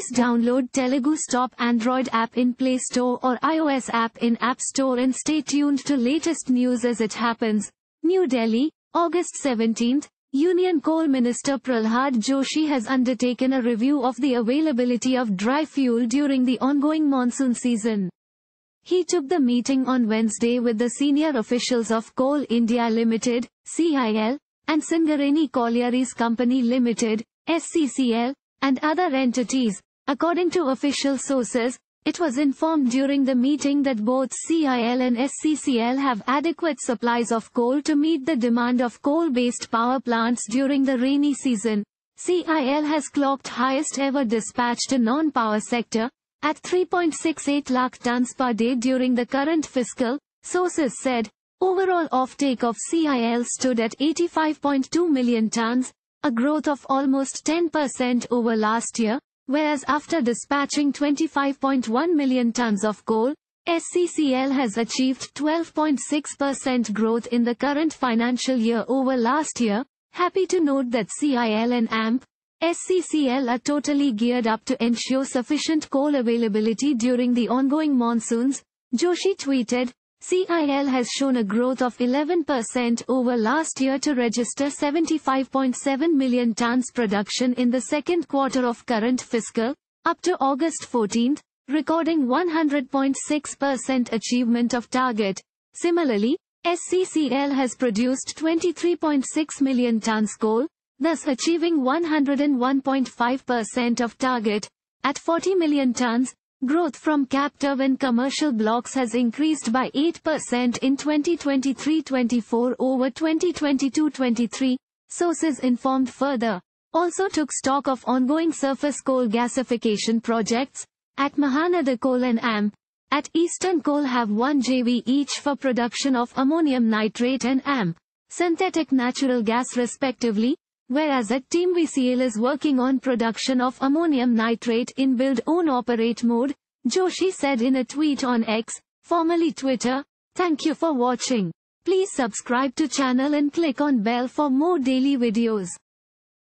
Please download Telugu's top Android app in Play Store or iOS app in App Store and stay tuned to latest news as it happens. New Delhi, August 17. Union Coal Minister Pralhad Joshi has undertaken a review of the availability of dry fuel during the ongoing monsoon season. He took the meeting on Wednesday with the senior officials of Coal India Limited, (SCCL), and Singareni Collieries Company Limited, (SCCL), and other entities. According to official sources, it was informed during the meeting that both SCCL and SCCL have adequate supplies of coal to meet the demand of coal-based power plants during the rainy season. SCCL has clocked highest ever dispatch to non-power sector, at 3.68 lakh tons per day during the current fiscal, sources said. Overall offtake of SCCL stood at 85.2 million tons, a growth of almost 10% over last year. Whereas after dispatching 25.1 million tons of coal, SCCL has achieved 12.6% growth in the current financial year over last year. Happy to note that SCCL and SCCL are totally geared up to ensure sufficient coal availability during the ongoing monsoons, Joshi tweeted. SCCL has shown a growth of 11% over last year to register 75.7 million tons production in the second quarter of current fiscal, up to August 14, recording 100.6% achievement of target. Similarly, SCCL has produced 23.6 million tons coal, thus achieving 101.5% of target. At 40 million tons, growth from captive and commercial blocks has increased by 8% in 2023-24 over 2022-23, sources informed further. Also took stock of ongoing surface coal gasification projects, at Mahanada Coal and at Eastern Coal have 1 JV each for production of ammonium nitrate and synthetic natural gas respectively, whereas at Team VCL is working on production of ammonium nitrate in build-own-operate mode, Joshi said in a tweet on X, formerly Twitter. Thank you for watching. Please subscribe to channel and click on bell for more daily videos.